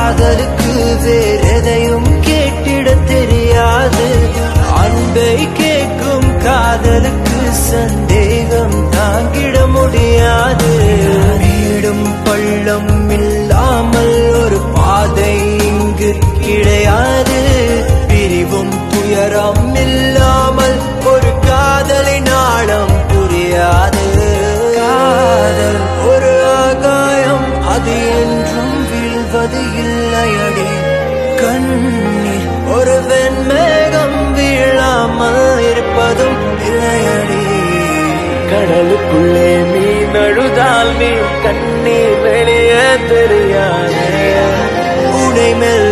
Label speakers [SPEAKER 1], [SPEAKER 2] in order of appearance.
[SPEAKER 1] காதலுக்கு வேறெதையும் கேட்டிட தெரியாது. அன்பை கேட்கும் காதலுக்கு சந்தேகம் தாங்கிட முடியாது. நீடும் பள்ளம் இல்லாமல் ஒரு பாதை இங்கு கிடையாது. பிரிவும் துயரம் இல்லாமல் ஒரு காதலின் ஆழம் புரியாது. காதல் ஒரு ஆகாயம், அது என்றும் வீழ்வது இல்லையடி. கண்ணீர் ஒரு வெண்மேகம், வீழாமல் இருப்பதும் இல்லையடி.
[SPEAKER 2] கடலுக்குள்ளே மீன் அழுதால் மீன் கண்ணீர் வெளியே தெரியாது.
[SPEAKER 1] உடை மெல்ல